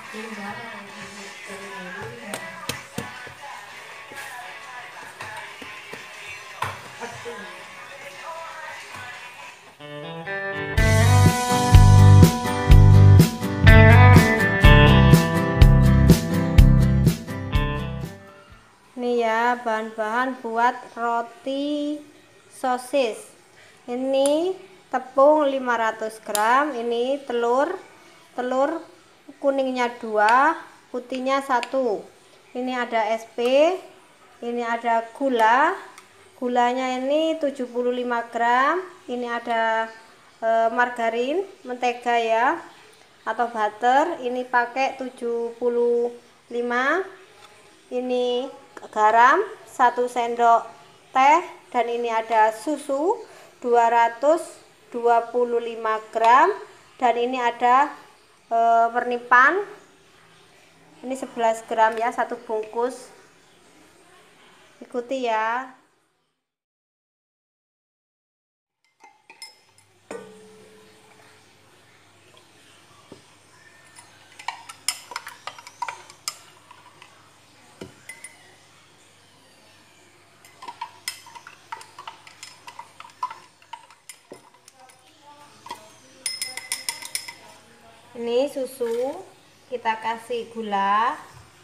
Ini ya bahan-bahan buat roti sosis. Ini tepung 500 gram, ini telur kuningnya 2, putihnya 1. Ini ada SP, ini ada gulanya ini 75 gram, ini ada margarin, mentega ya, atau butter, ini pakai 75. Ini garam 1 sendok teh, dan ini ada susu 225 gram, dan ini ada pernipan ini 11 gram ya, 1 bungkus. Ikuti ya. Ini susu, kita kasih gula,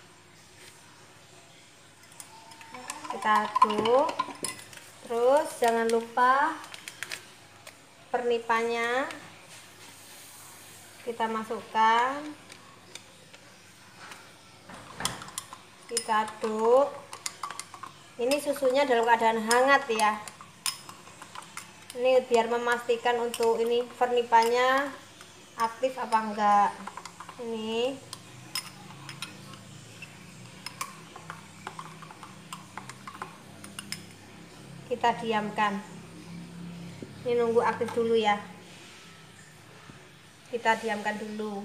kita aduk, terus jangan lupa pernipannya kita masukkan, kita aduk. Ini susunya dalam keadaan hangat ya, ini biar memastikan untuk ini pernipannya aktif apa enggak. Ini kita diamkan, ini nunggu aktif dulu ya, kita diamkan dulu.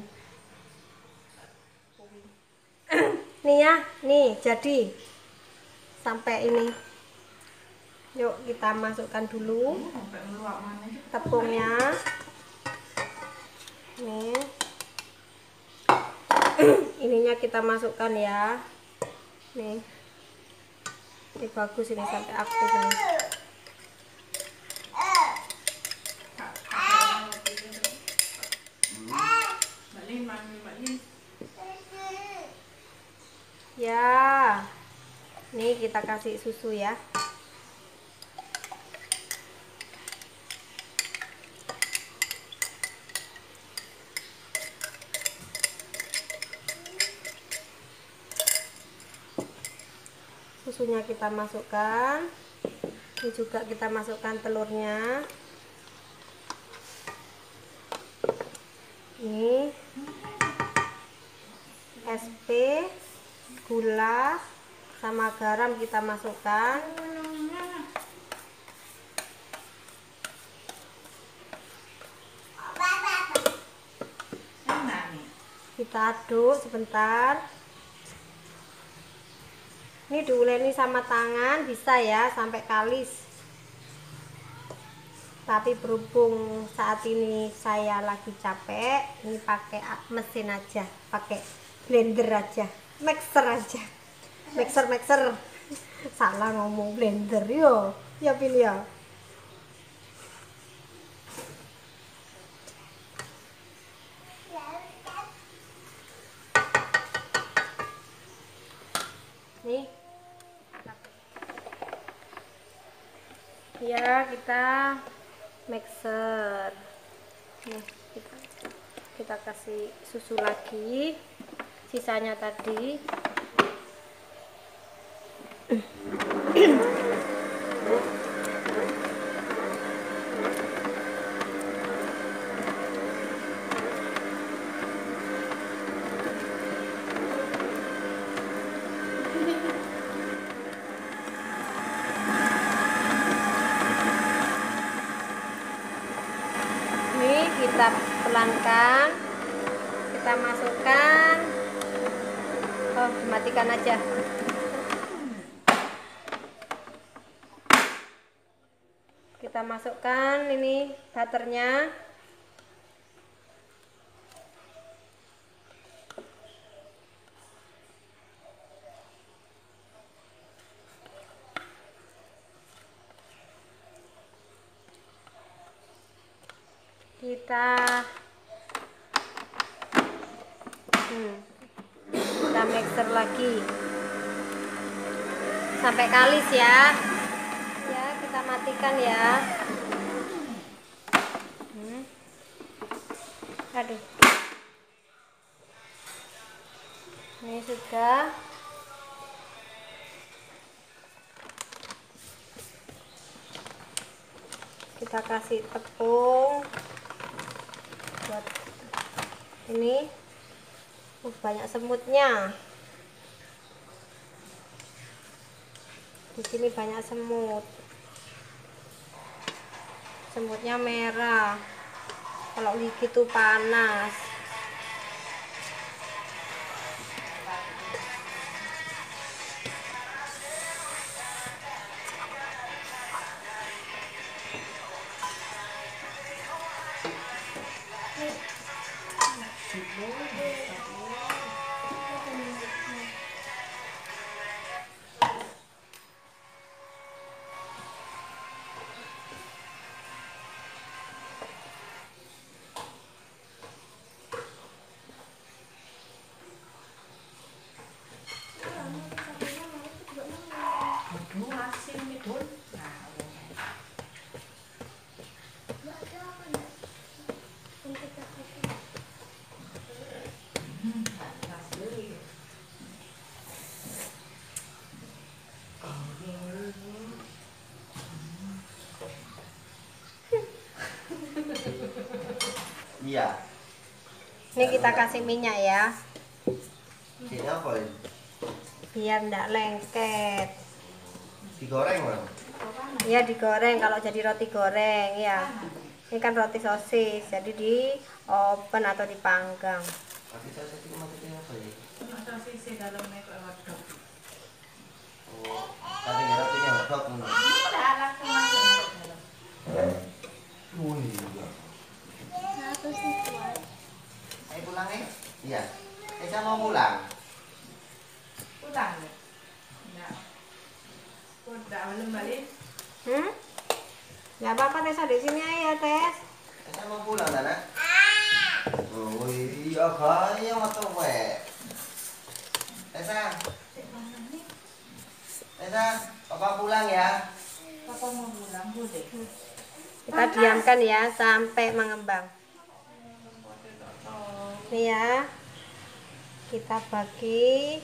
Nih ya, nih jadi sampai ini. Yuk kita masukkan dulu tepungnya. Nih ininya kita masukkan ya. Nih ini bagus, ini sampai aktif ini. Ya, nih kita kasih susu ya. Susunya kita masukkan, ini juga kita masukkan telurnya. Ini SP, gula sama garam kita masukkan. Kita aduk sebentar. Ini diuleni sama tangan bisa ya sampai kalis, tapi berhubung saat ini saya lagi capek, ini pakai mesin aja, pakai blender aja, mixer salah ngomong blender yo ya, pilih ya. Nih ya, kita mixer. Nih kita kasih susu lagi sisanya tadi. Kita pelankan, kita masukkan, dimatikan aja. Kita masukkan ini butternya. kita mixer lagi sampai kalis ya. Ya, kita matikan ya. Aduh, ini sudah. Kita kasih tepung buat ini. Banyak semutnya di sini, banyak semutnya merah. Kalau gigi tuh panas. Iya. Ini kita kasih minyak ya. Ini apa ini? Biar enggak lengket. Digoreng, Bang? Iya, digoreng kalau jadi roti goreng ya. Ini kan roti sosis, jadi di oven atau dipanggang. Roti sosis itu maksudnya apa ya? Sosis di dalamnya kok hotdog. Oh, tadi rotinya hotdog ngono. Udah langsung masuk ke dalam. Oh iya. Ayo pulang ya? Iya. Saya mau pulang. Pulang ya? Enggak. Udah belum balik? Nggak apa-apa, Tessa di sini aja, Tes. Saya mau pulang, Dana. Oh iya, kaya atau we? Tessa. Tessa, Papa pulang ya. Papa mau pulang, boleh. Kita diamkan ya sampai mengembang. Nih ya, kita bagi.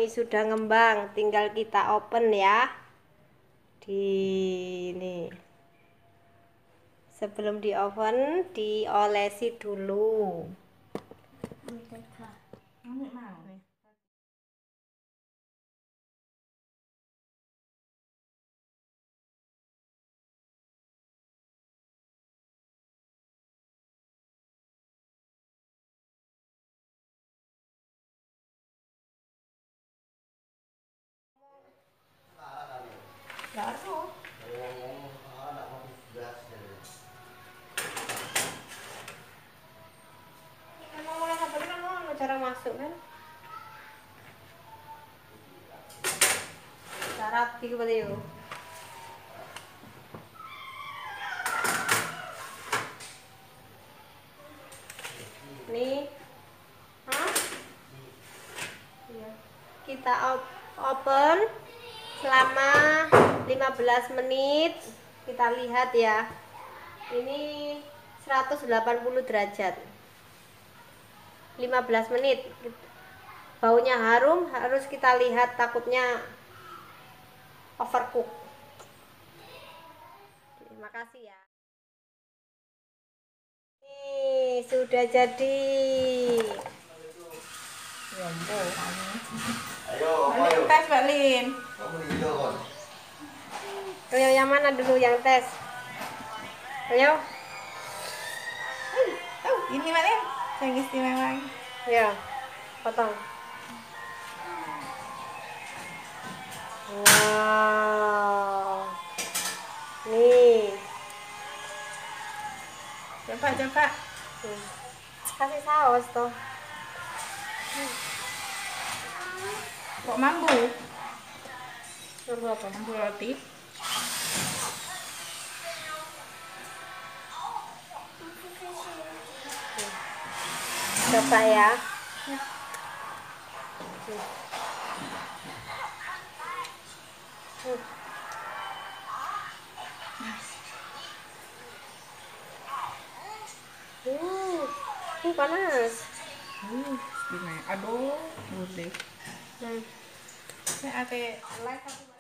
ini sudah ngembang, tinggal kita open ya. Di ini. Sebelum di oven, diolesi dulu. Baru. Memang mulai kapan kan mau cara masuk kan? Cara rapi kepada yuk. Nih, iya. Kita open selama 15 menit. Kita lihat ya. Ini 180 derajat. 15 menit. Baunya harum, harus kita lihat, takutnya overcook. Terima kasih ya. Ini sudah jadi. Ayo, Balik tes Balin. kamu hijau kon. Ayo yang mana dulu yang tes? Ayo. Ini Balin. Yang istimewa. Ya, potong. Wow. Nih. Coba. Kasih saus tuh. Kok mambu? Mambu apa? Mambu roti. Coba ya. Ini panas. Gimana? Aduh, boleh. Hmm. Ini ate live aku.